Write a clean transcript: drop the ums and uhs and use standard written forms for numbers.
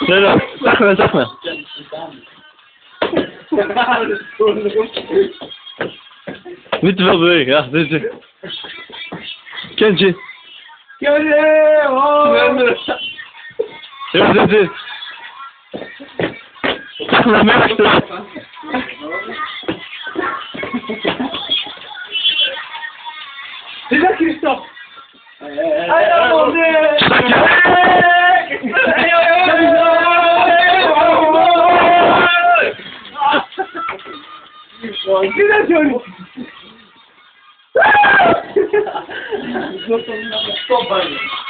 Söyle. Takma takma. Niet te veel bewegen, ja. Dit is... Kentje. Ja, dit is... Takma meer achter. Dit is Christophe. Hallo, Stop,